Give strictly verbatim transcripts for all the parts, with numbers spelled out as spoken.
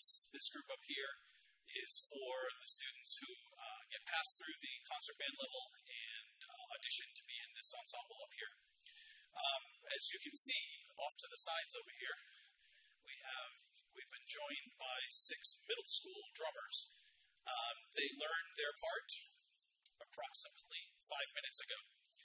this this group up here is for the students who uh, get passed through the concert band level and uh, audition to be in this ensemble up here. Um, as you can see, off to the sides over here, we have we've been joined by six middle school drummers. Um, they learned their part approximately five minutes ago,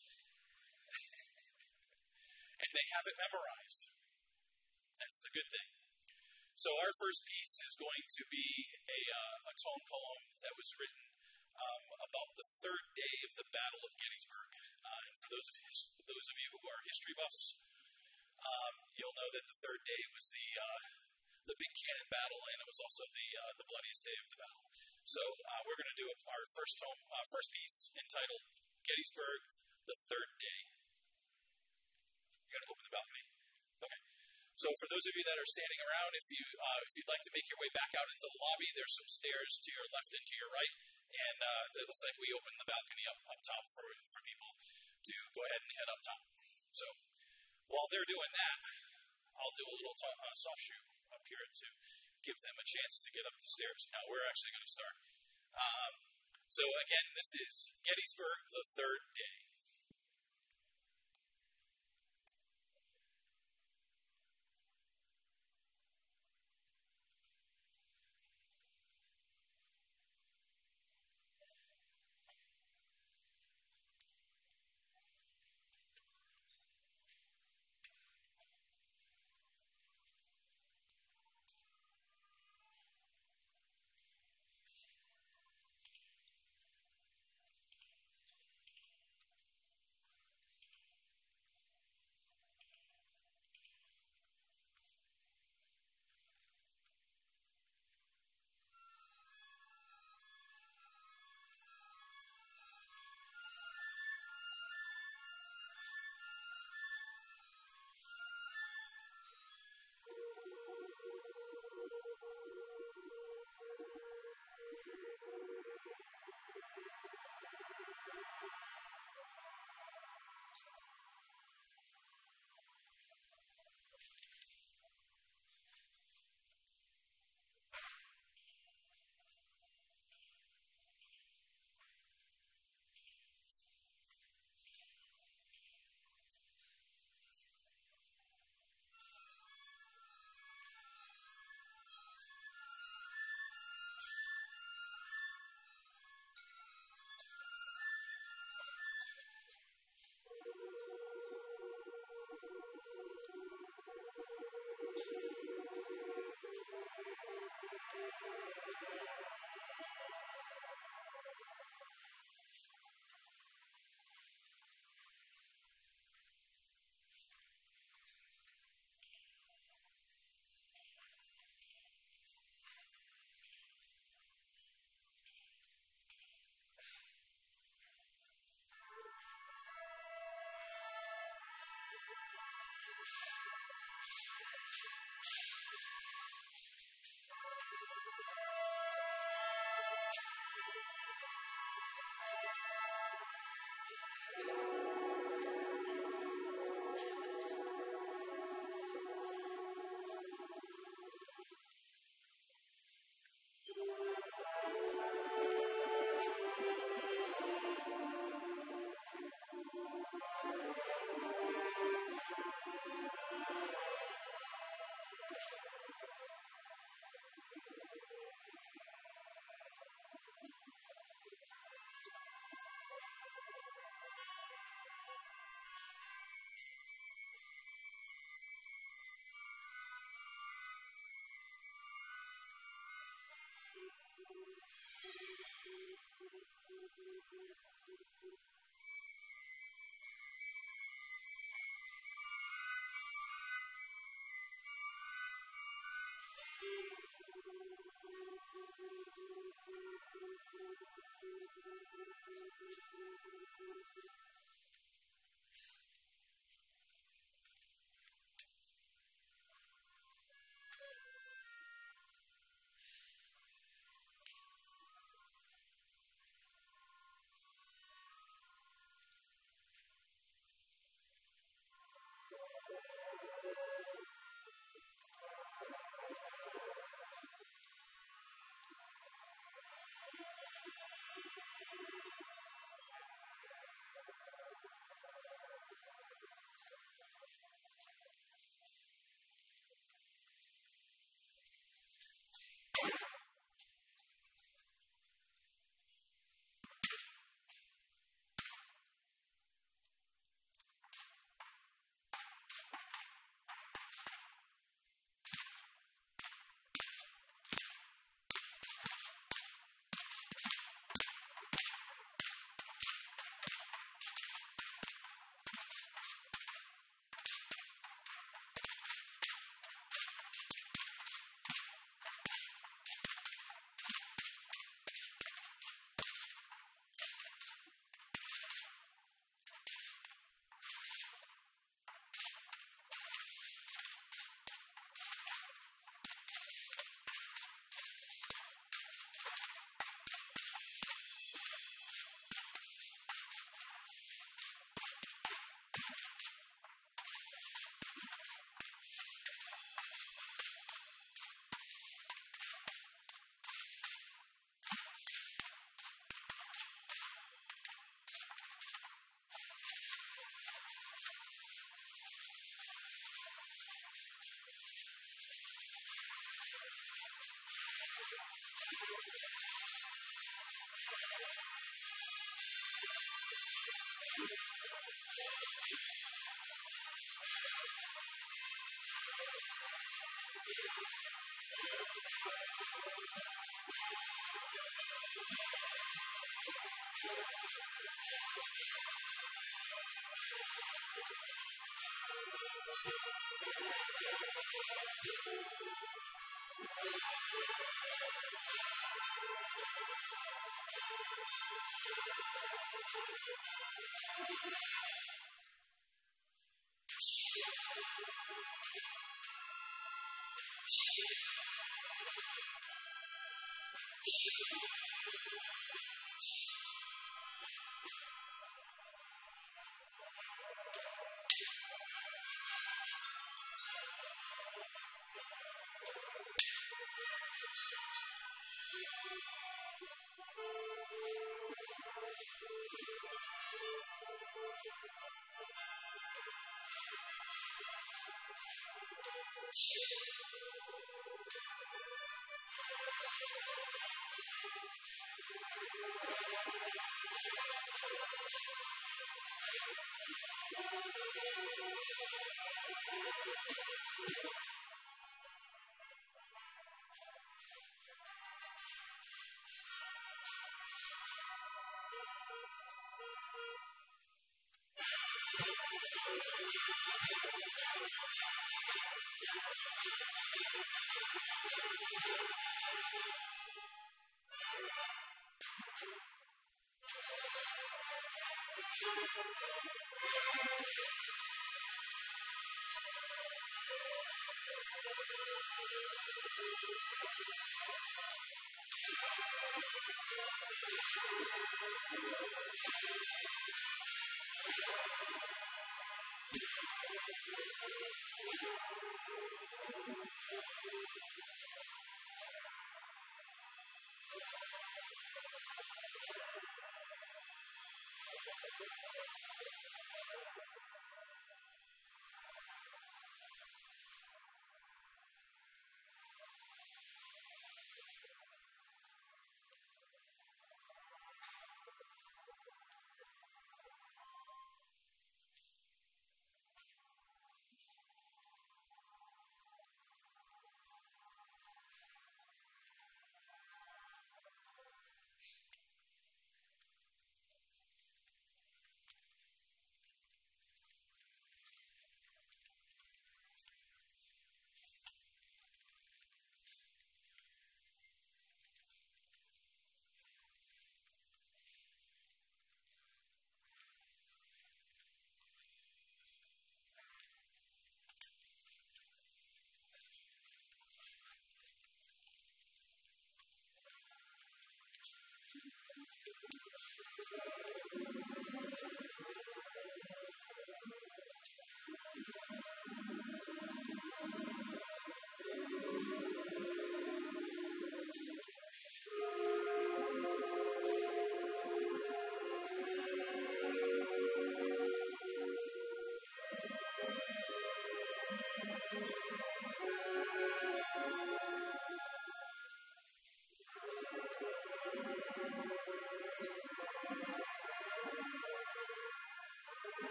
and they have it memorized. That's the good thing. So our first piece is going to be a, uh, a tone poem that was written um, about the third day of the Battle of Gettysburg. Uh, and for those of, you, those of you who are history buffs, um, you'll know that the third day was the uh, the big cannon battle, and it was also the uh, the bloodiest day of the battle. So uh, we're going to do a, our first tone, uh, first piece entitled Gettysburg, the Third Day. You're going to open the balcony? Okay. So for those of you that are standing around, if, you, uh, if you'd like to make your way back out into the lobby, there's some stairs to your left and to your right. And uh, it looks like we opened the balcony up, up top for, for people to go ahead and head up top. So while they're doing that, I'll do a little to- uh, soft shoe up here to give them a chance to get up the stairs. Now we're actually going to start. Um, so again, this is Gettysburg, the Third Day.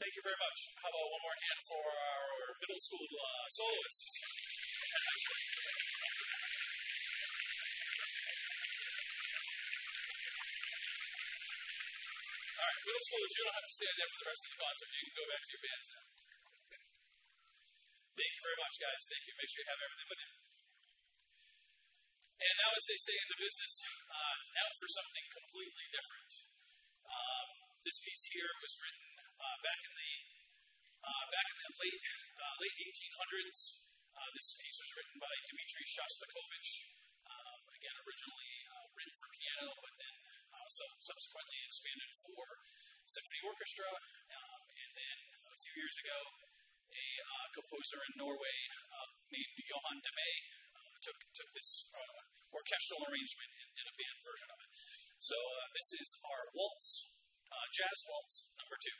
Thank you very much. How about one more hand for our middle school uh, soloists? All right, middle schoolers, you don't have to stand there for the rest of the concert. You can go back to your bands now. Thank you very much, guys. Thank you. Make sure you have everything with you. And now, as they say in the business, uh, now for something completely different. Um, this piece here was written uh, back in the uh, back in the late uh, late eighteen hundreds. Uh, this piece was written by Dmitri Shostakovich. Um, again, originally uh, written for piano, but then uh, sub- subsequently expanded for symphony orchestra. Um, and then a few years ago, a uh, composer in Norway uh, named Johan Deme uh, took took this uh, orchestral arrangement and did a band version of it. So uh, this is our waltz, uh, jazz waltz number two.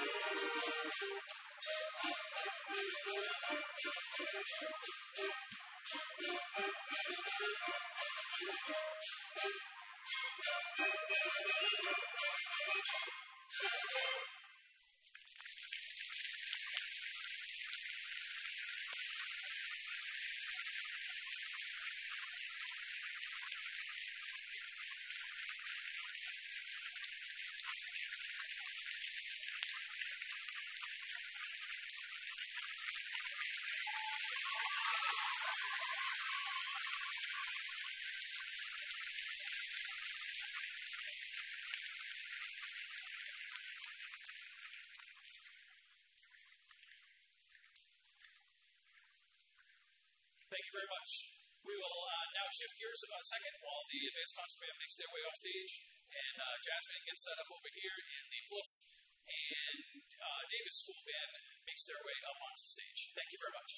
Thank you very much. We will uh, now shift gears a second while the advanced concert band makes their way off stage, and uh, jazz band gets set up over here in the Plouffe, and uh, Davis School Band makes their way up onto stage. Thank you very much.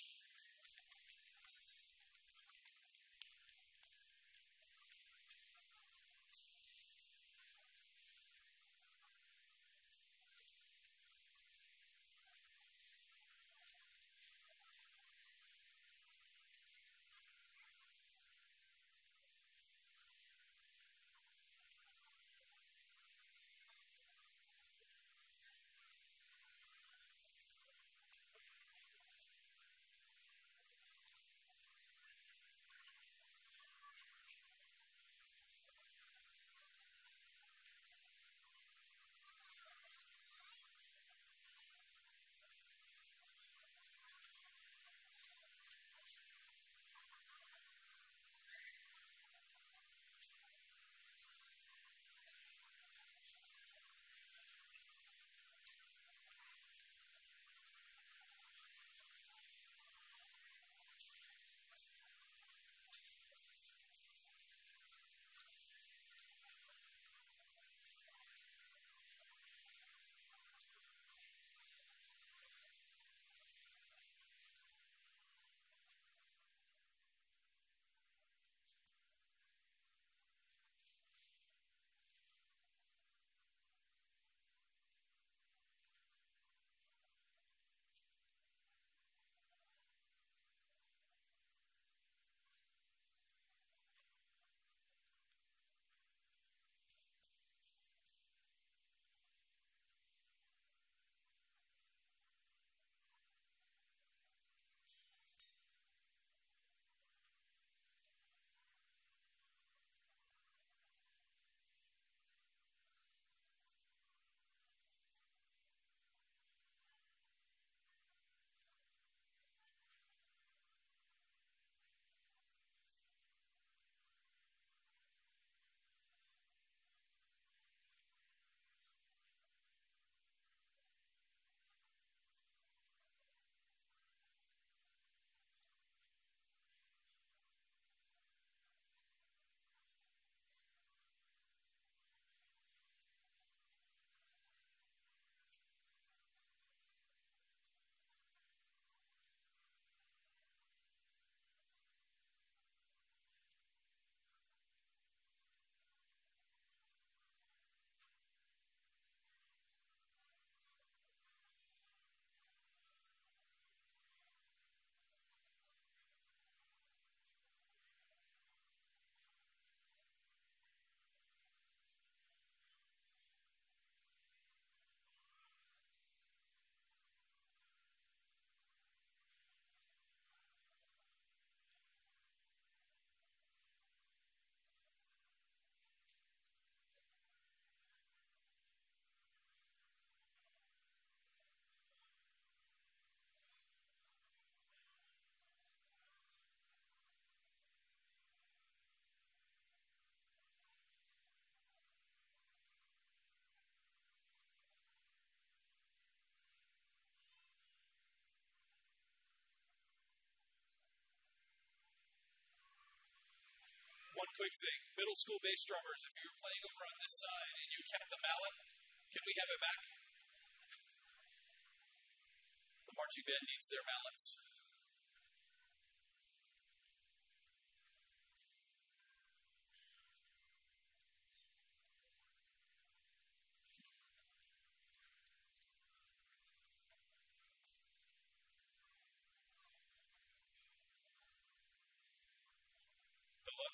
One quick thing. Middle school bass drummers, if you were playing over on this side and you kept the mallet, can we have it back? The marching band needs their mallets. look?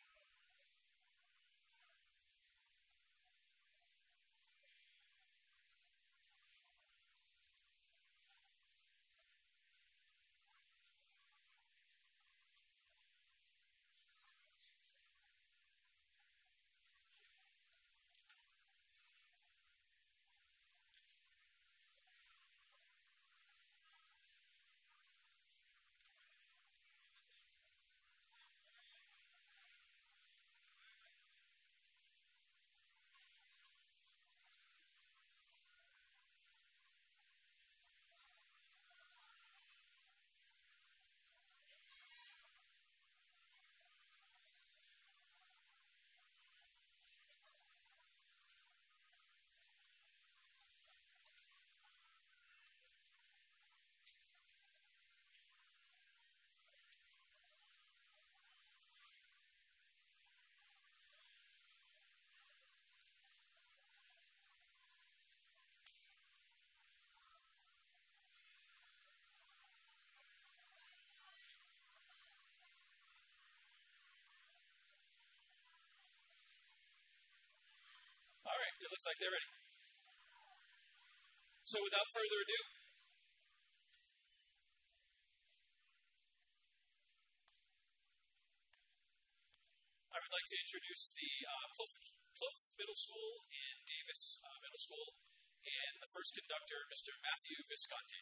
All right, it looks like they're ready. So without further ado, I would like to introduce the uh, Plouffe, Plouffe Middle School and Davis uh, Middle School, and the first conductor, Mister Matthew Visconti.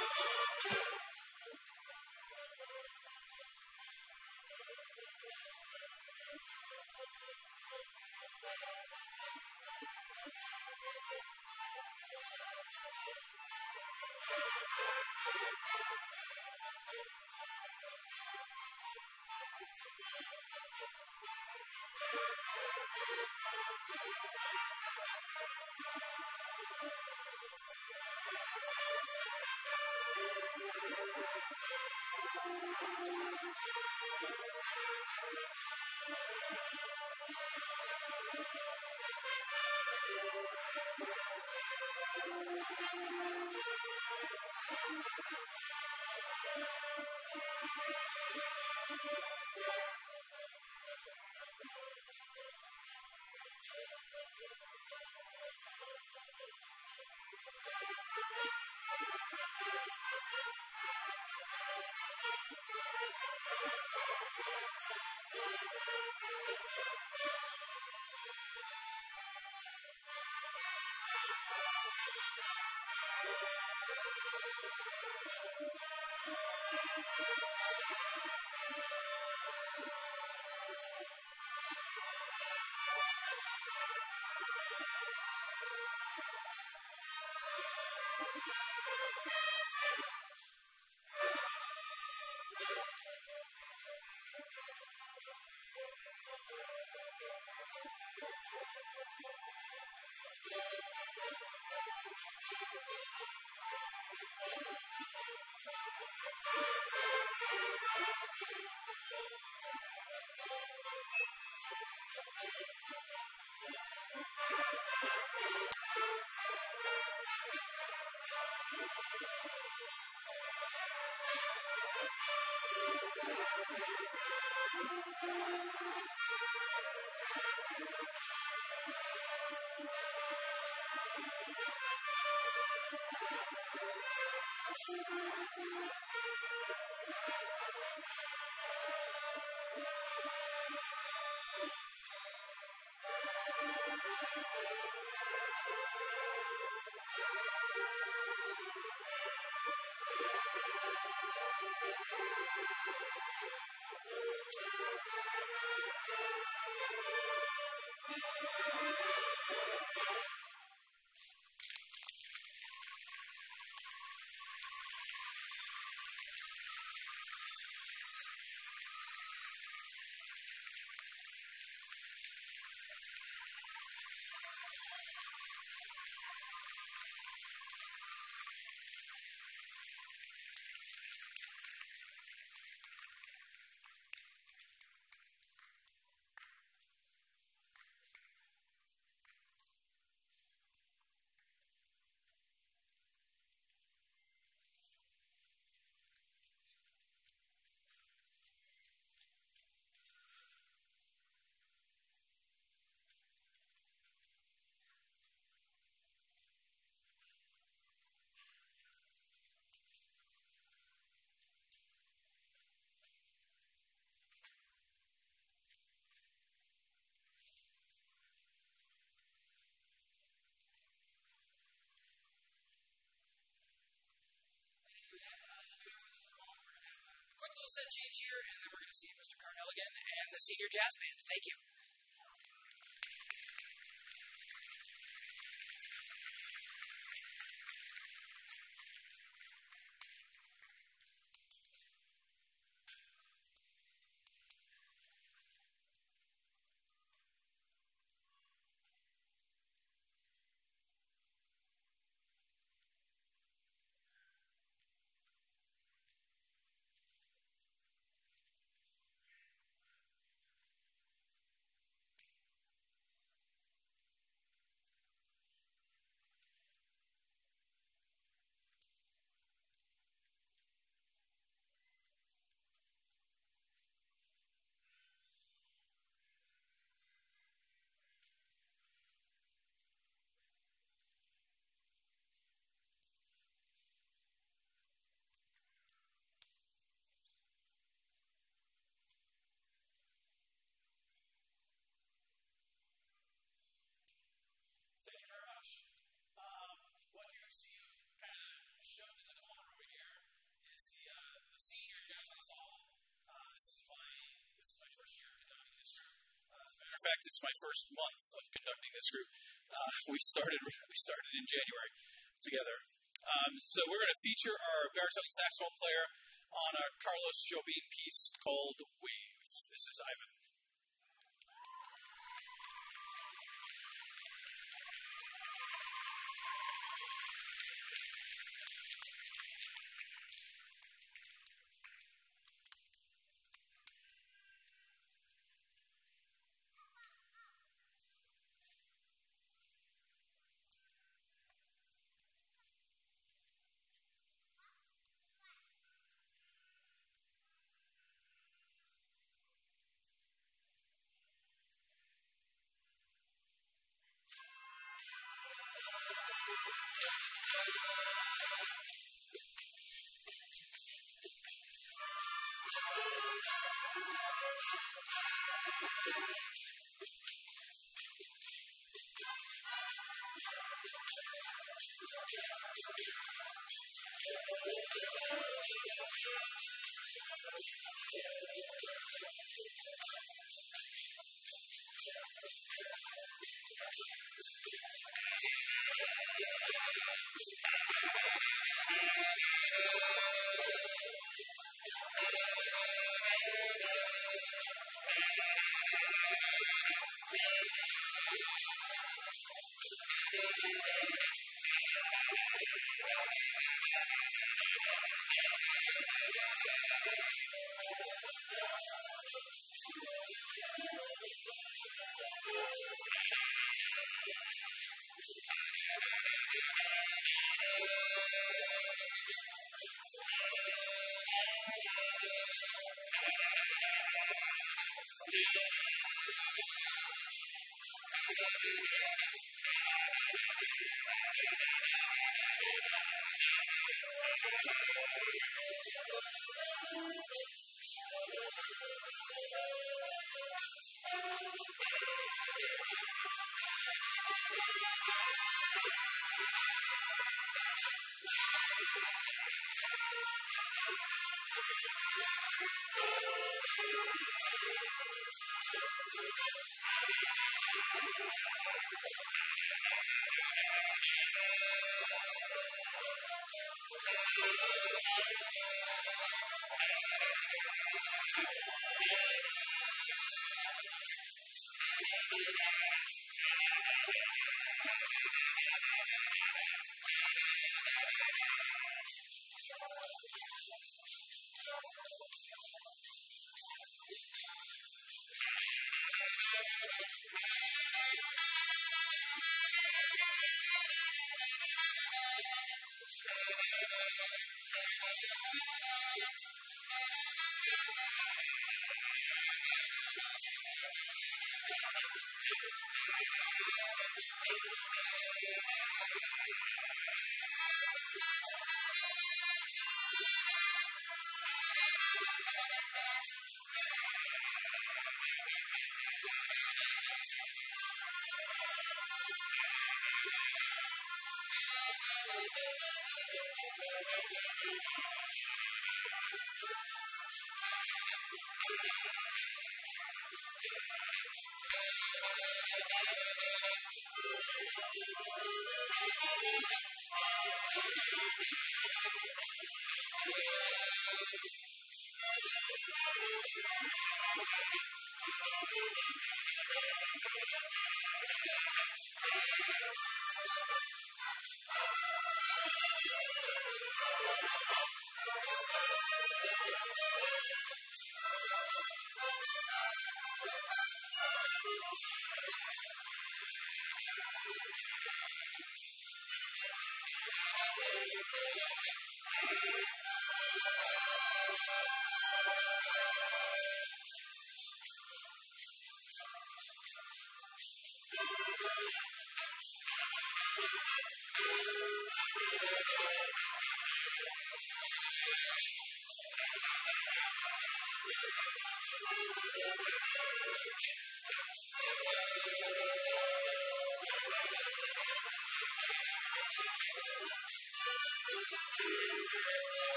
Quick little set change here, and then we're going to see Mister Carnell again and the Senior Jazz Band. Thank you. fact, it's my first month of conducting this group. Uh, we started we started in January together. Um, so we're going to feature our baritone saxophone player on a Carlos Jobim piece called Wave. This is Ivan.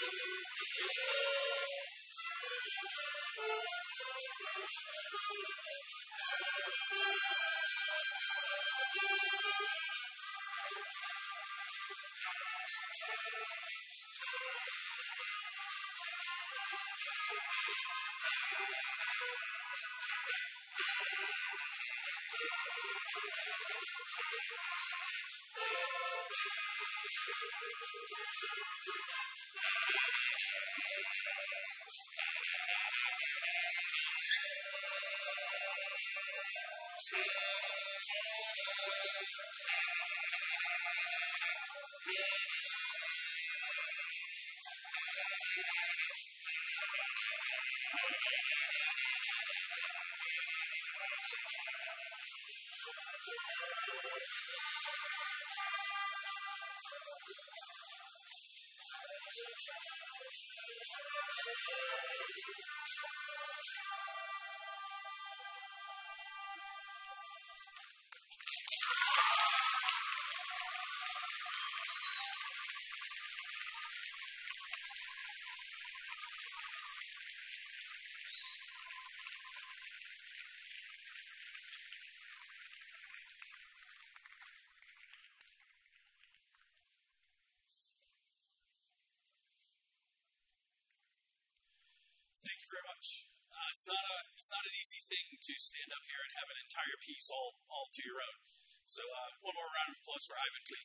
Thank you very much. Uh, it's not a it's not an easy thing to stand up here and have an entire piece all all to your own. So uh, one more round of applause for Ivan, please.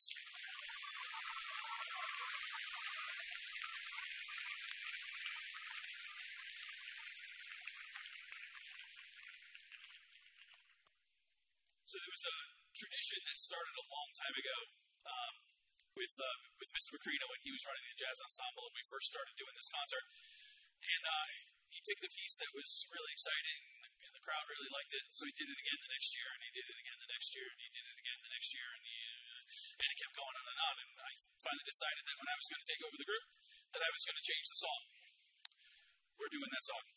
So there was a tradition that started a long time ago um, with uh, with Mister Macrino when he was running the jazz ensemble, and we first started doing this concert. And uh, he picked a piece that was really exciting, and the crowd really liked it. So he did it again the next year, and he did it again the next year, and he did it again the next year, and he uh, and it kept going on and on. And I finally decided that when I was going to take over the group, that I was going to change the song. We're doing that song.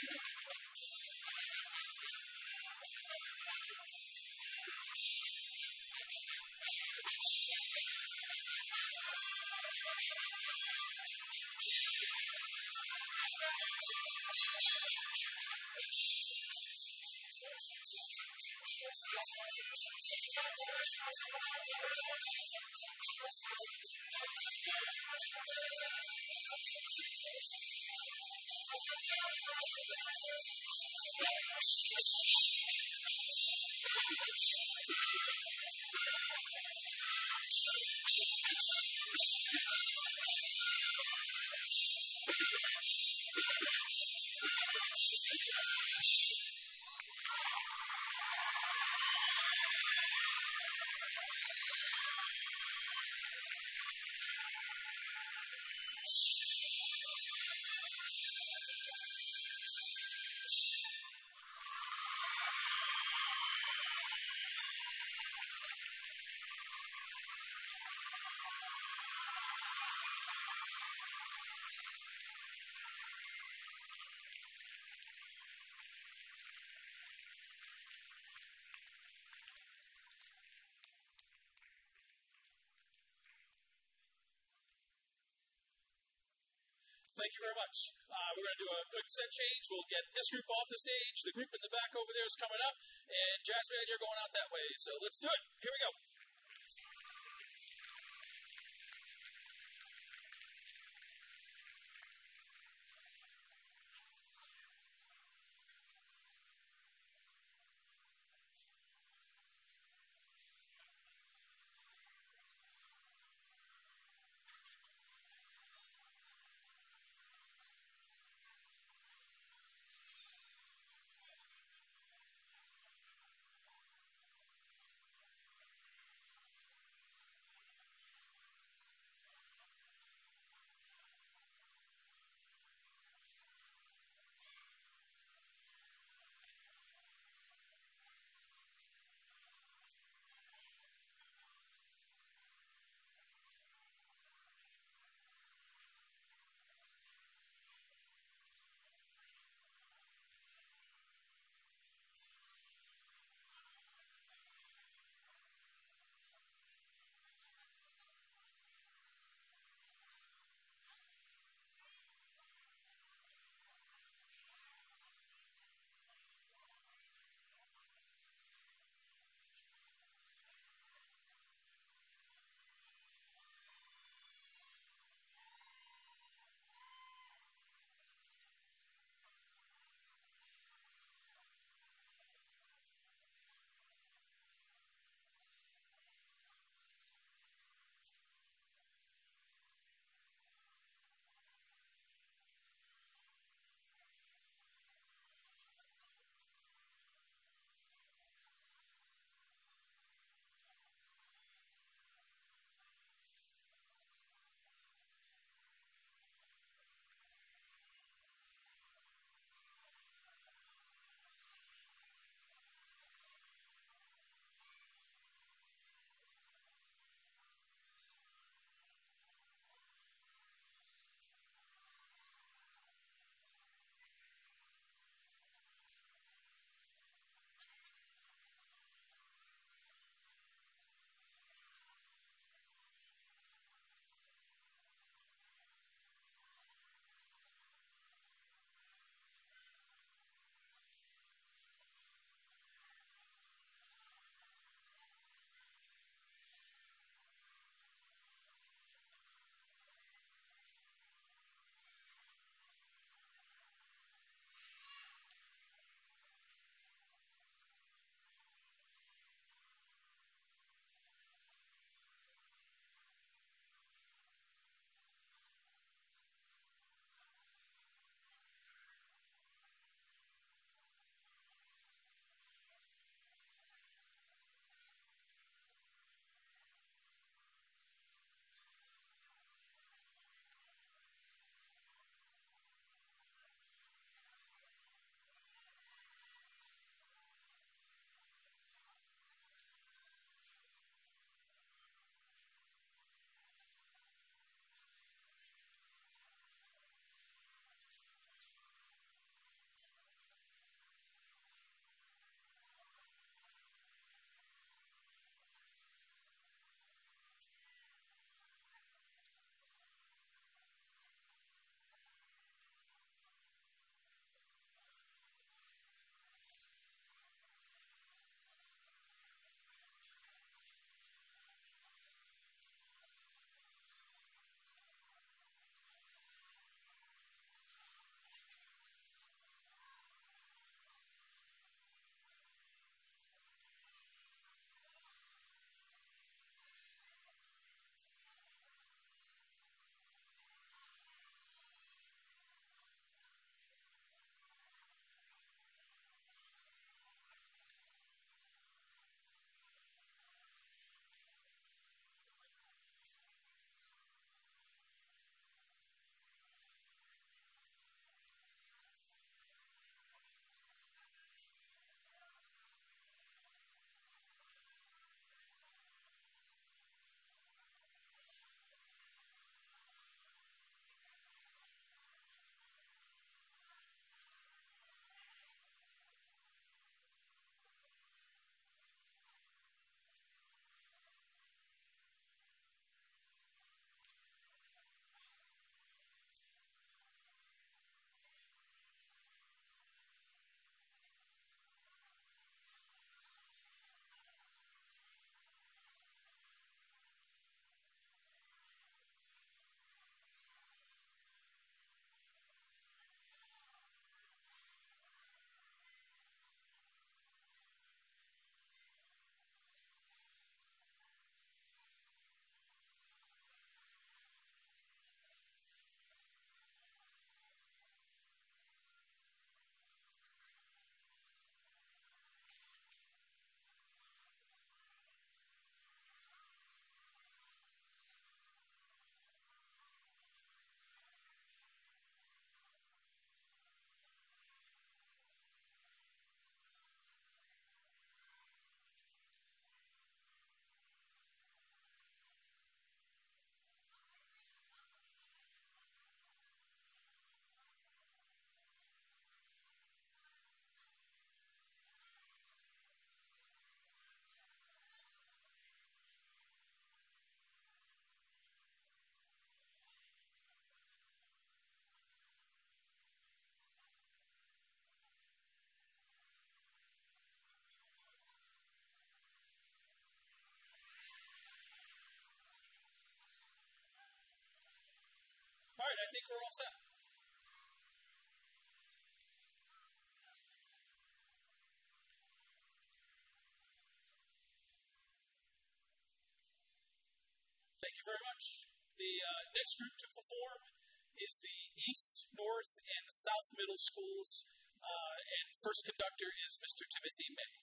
Thank you very much. Uh, we're going to do a quick set change. We'll get this group off the stage. The group in the back over there is coming up. And Jazz Band, you're going out that way. So let's do it. Here we go. I think we're all set. Thank you very much. The uh, next group to perform is the East, North, and South Middle Schools, uh, and first conductor is Mister Timothy May.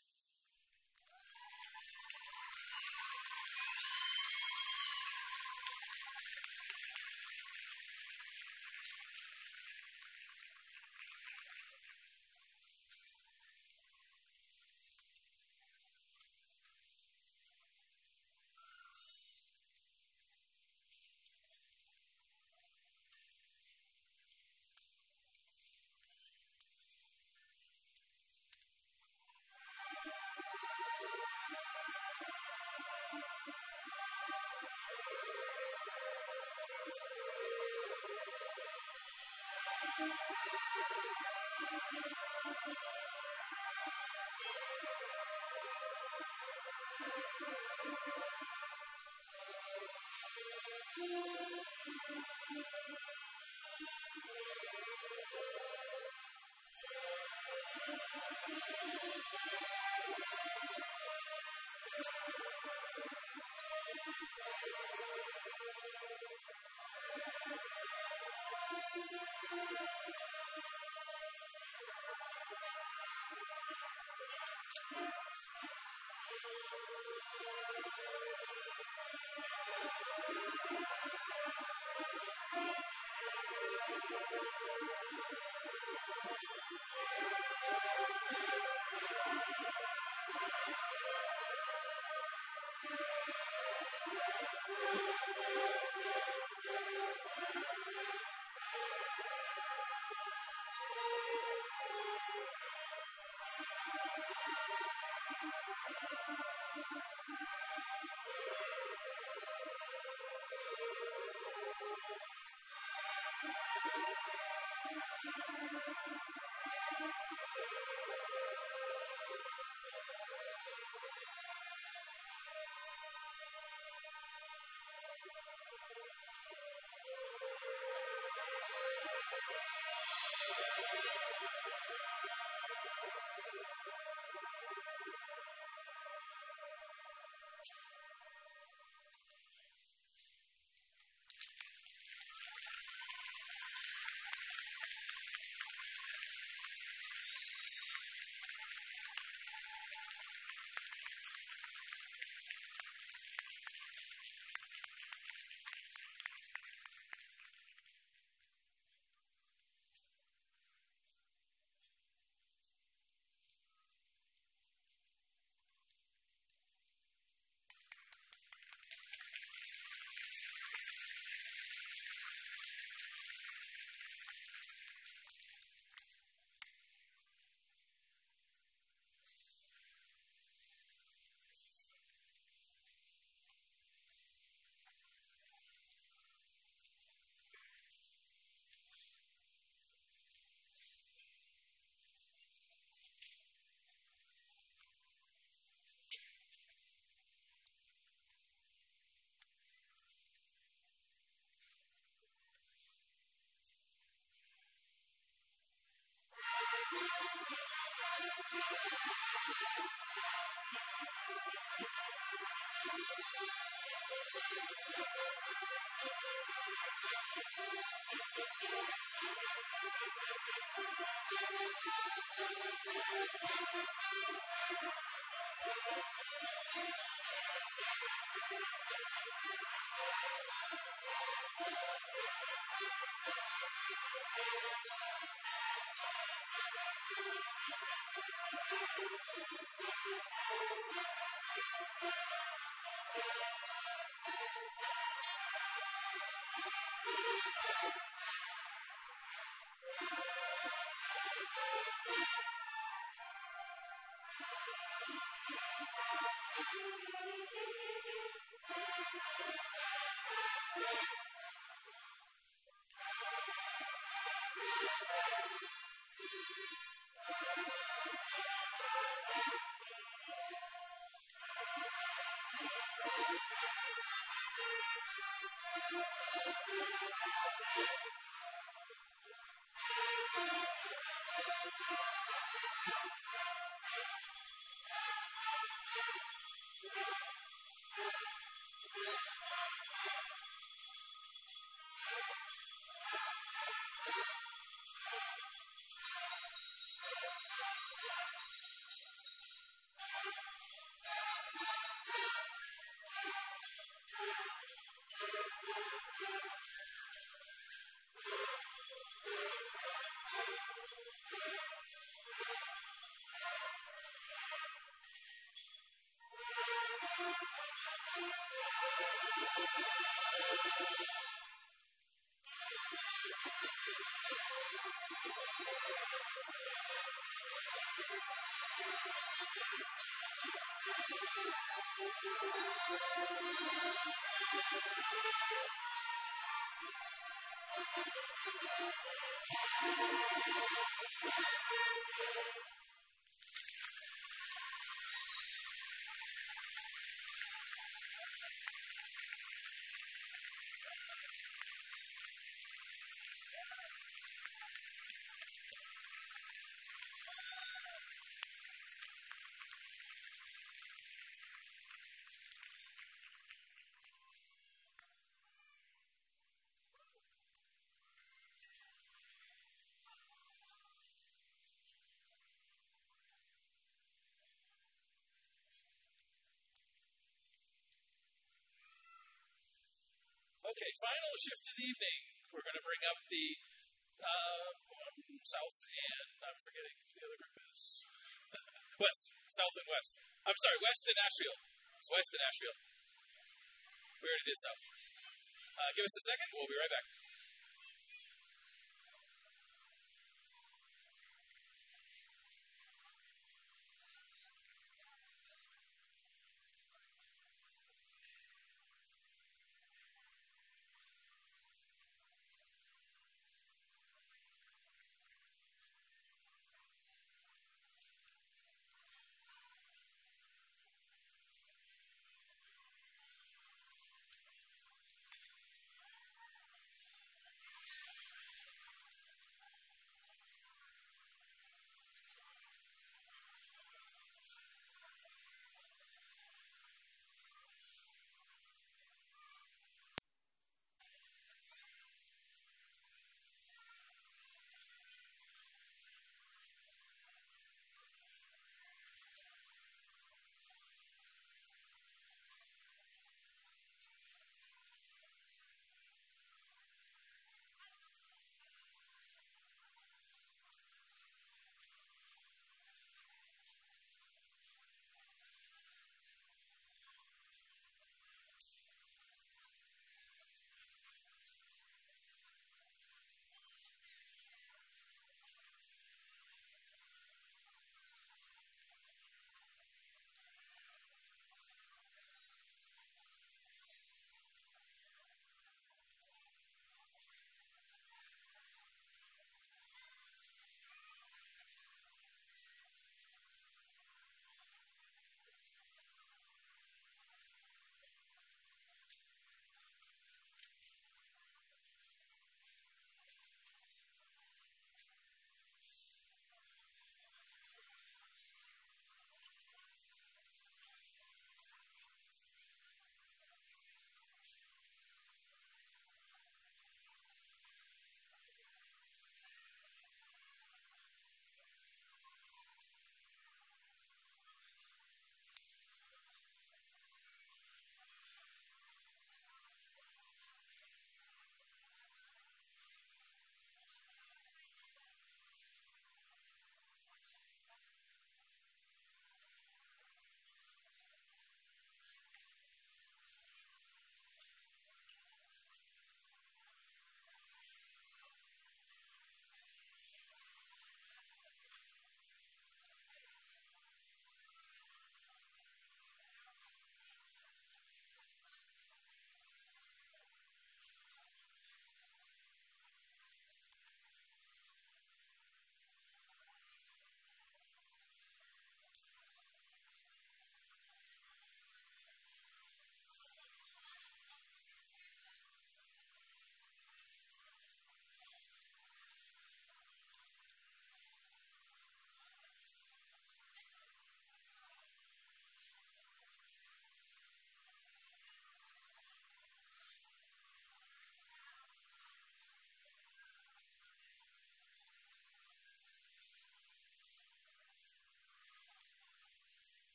Okay, final shift of the evening. We're going to bring up the uh, South and I'm forgetting who the other group is. West, South and West. I'm sorry, West and Ashfield. It's West and Ashfield. We already did South. Uh, give us a second. We'll be right back.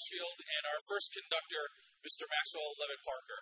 Ashfield, and our first conductor, Mister Maxwell Levitt Parker.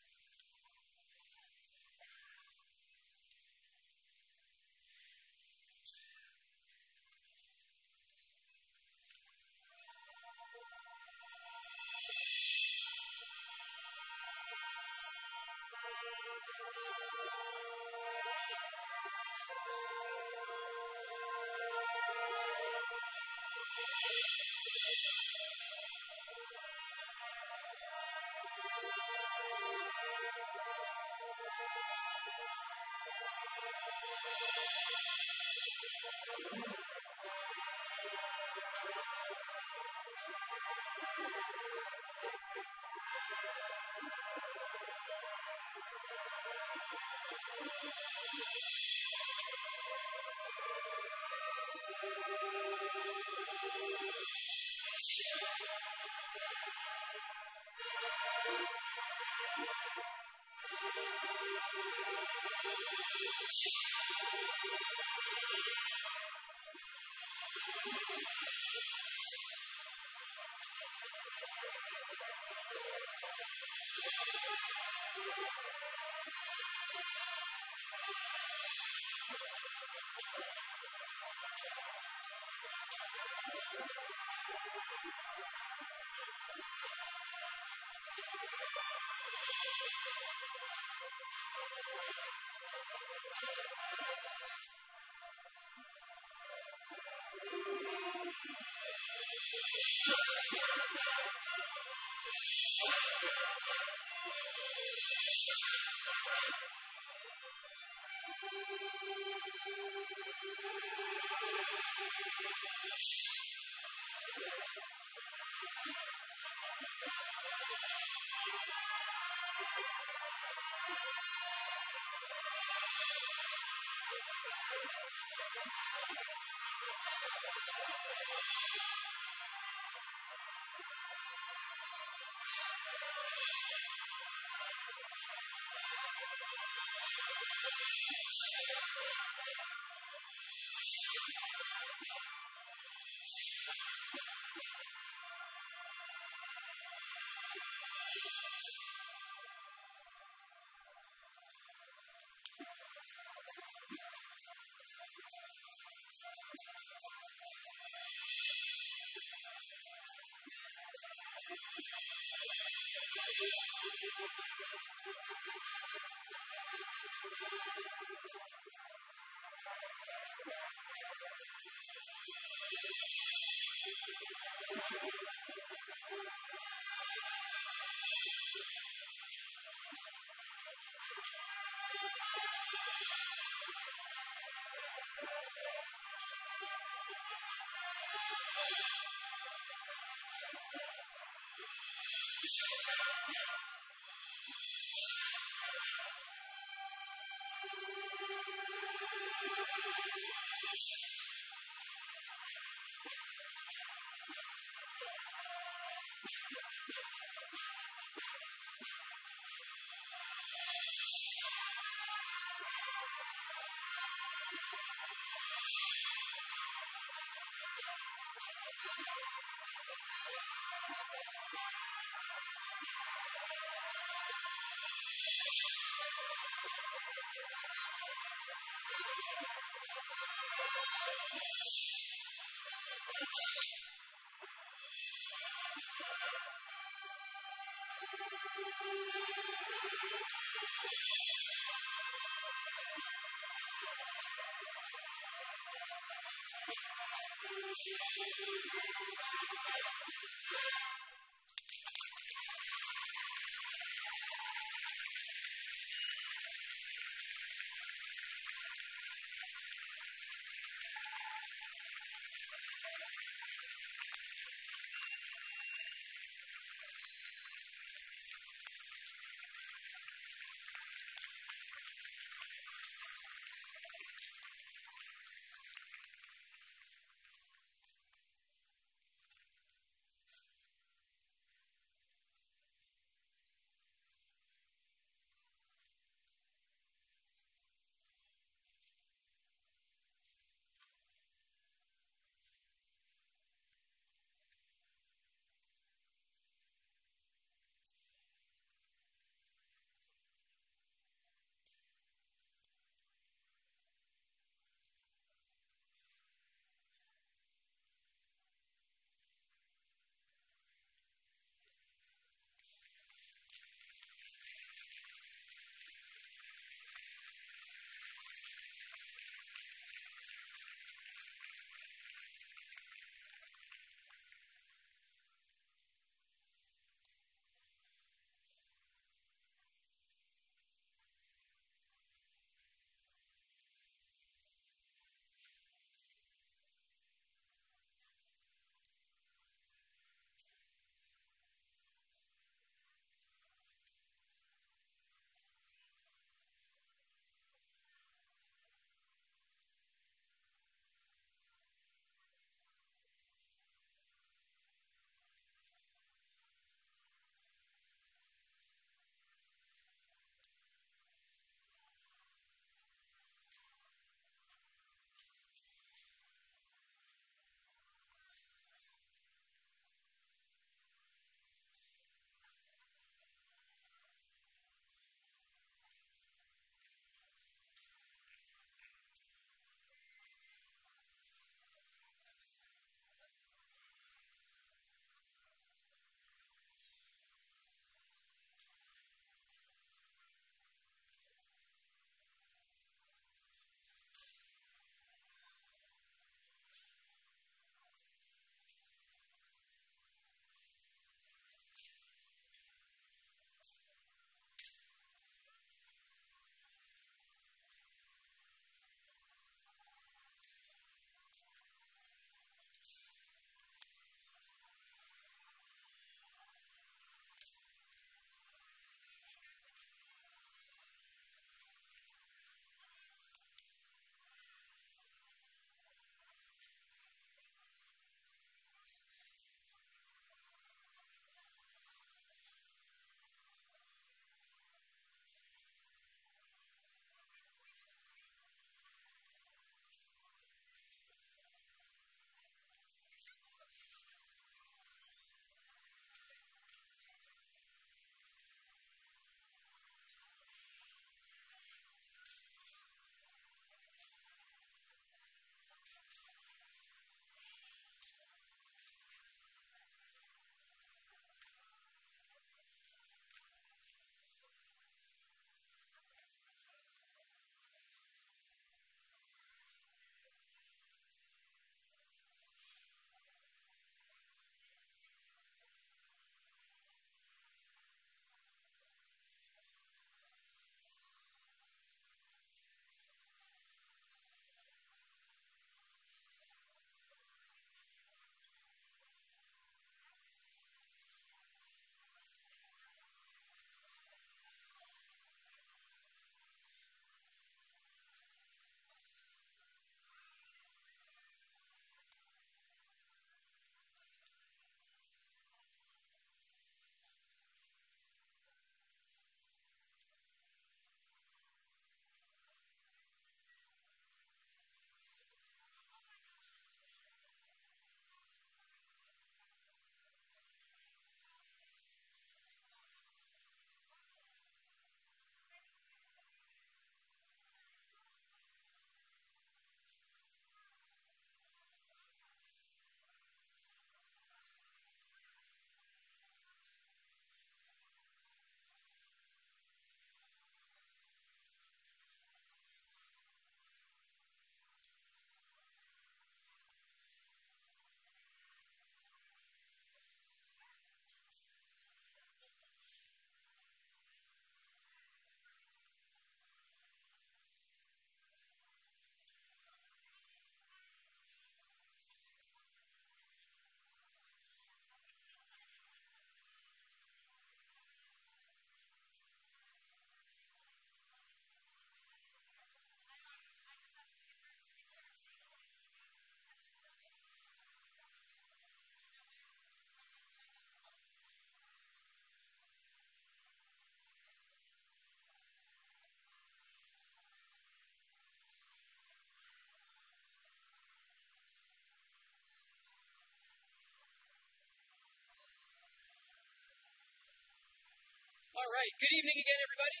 right, good evening again, everybody.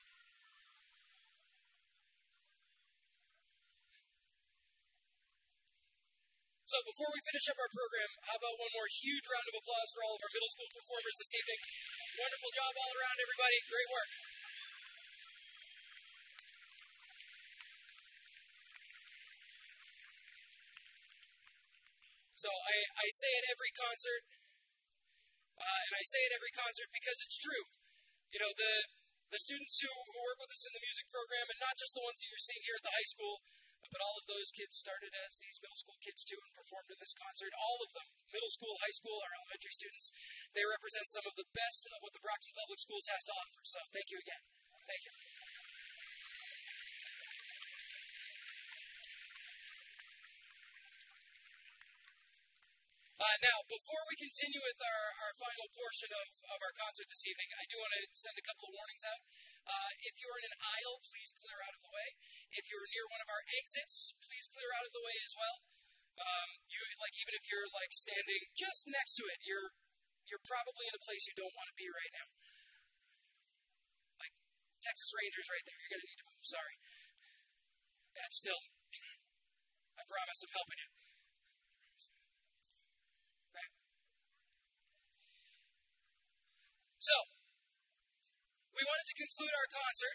So before we finish up our program, how about one more huge round of applause for all of our middle school performers this evening. Wonderful job all around, everybody. Great work. So I, I say at every concert, uh, and I say at every concert because it's true. You know, the the students who, who work with us in the music program, and not just the ones that you're seeing here at the high school, but all of those kids started as these middle school kids too and performed in this concert. All of them, middle school, high school, or elementary students, they represent some of the best of what the Brockton Public Schools has to offer. So thank you again. Thank you. Uh, now, before we continue with our, our final portion of, of our concert this evening, I do want to send a couple of warnings out. Uh, if you're in an aisle, please clear out of the way. If you're near one of our exits, please clear out of the way as well. Um, you like even if you're like standing just next to it, you're you're probably in a place you don't want to be right now. Like Texas Rangers right there. You're going to need to move. Sorry. Yeah, it's still. I promise I'm helping you. So, we wanted to conclude our concert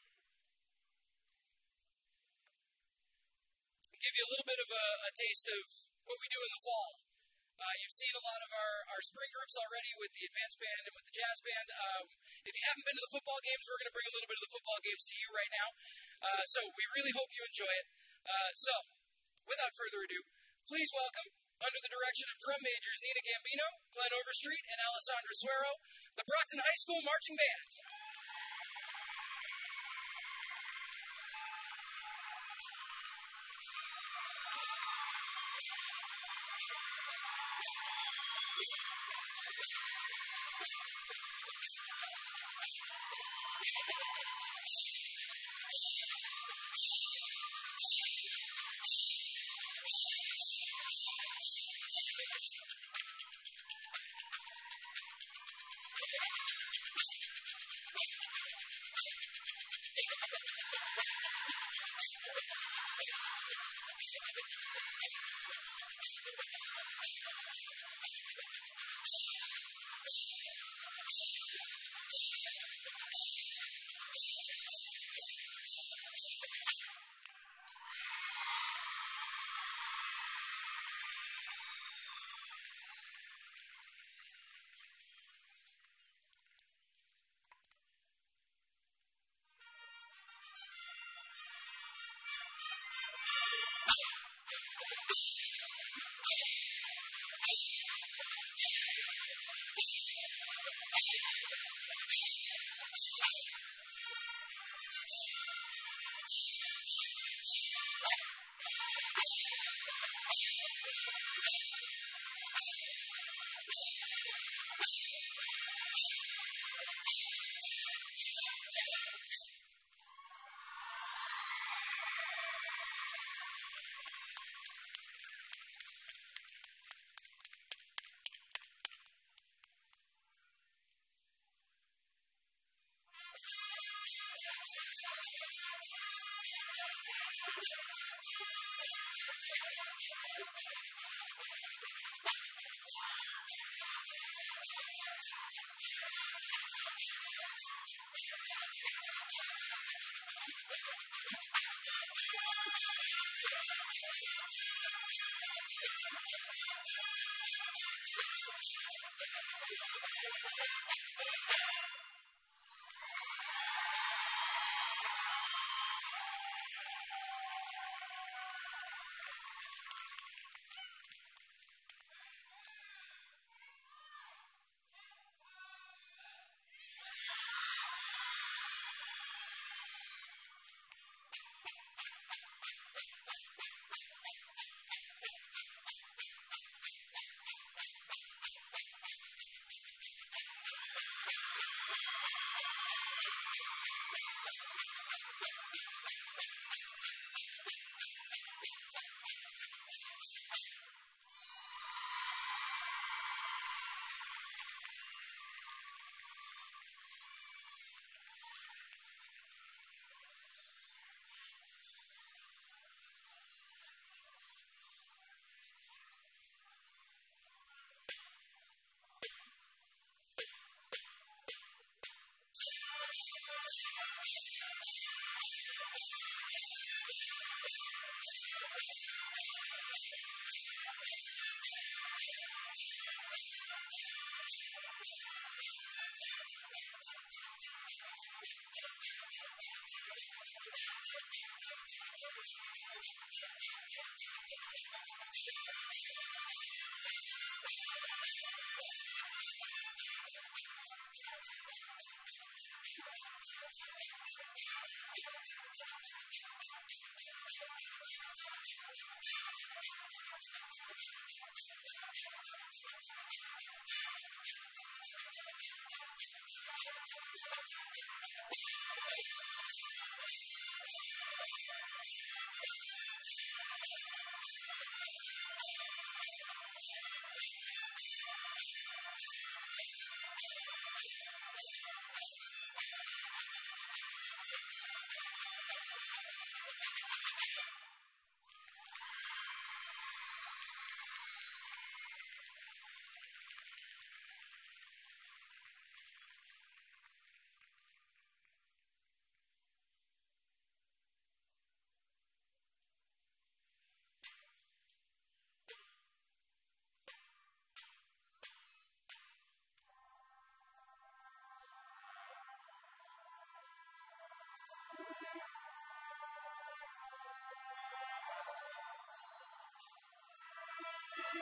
and give you a little bit of a, a taste of what we do in the fall. Uh, you've seen a lot of our, our spring groups already with the advanced band and with the jazz band. Um, if you haven't been to the football games, we're going to bring a little bit of the football games to you right now. Uh, so, we really hope you enjoy it. Uh, so, without further ado, please welcome, under the direction of drum majors Nina Gambino, Glenn Overstreet, and Alessandra Suero, the Brockton High School Marching Band.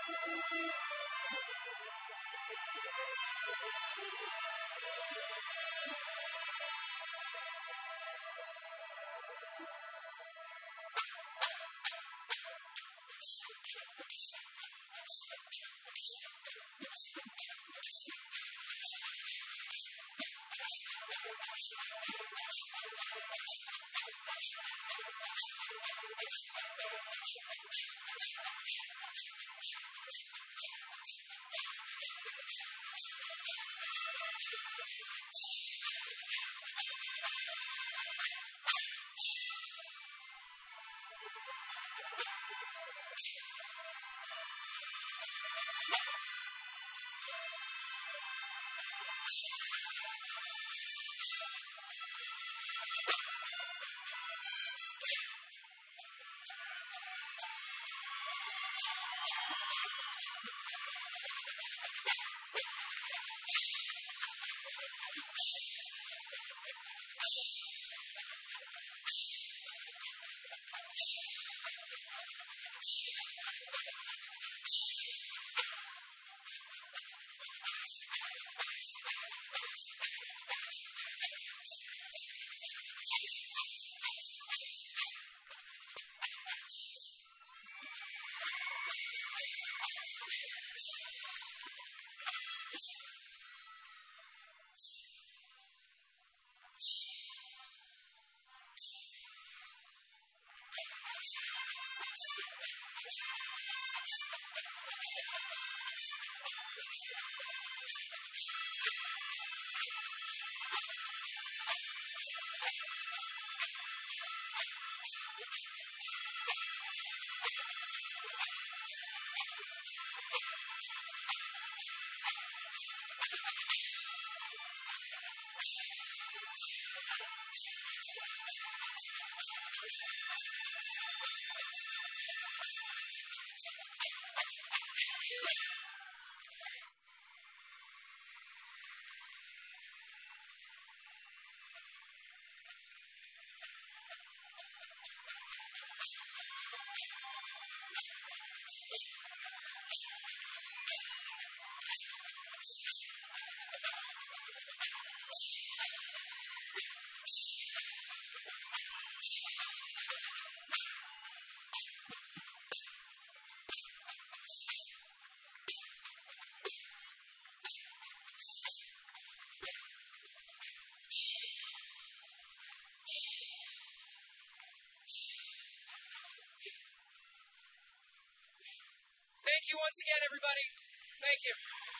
Thank you once again, everybody. Thank you.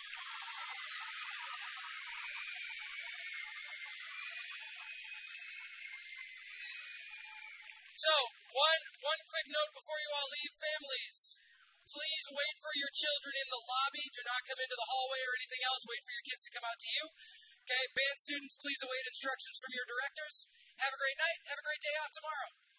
So, one one quick note before you all leave, families. Please wait for your children in the lobby. Do not come into the hallway or anything else. Wait for your kids to come out to you. Okay, band students, please await instructions from your directors. Have a great night. Have a great day off tomorrow.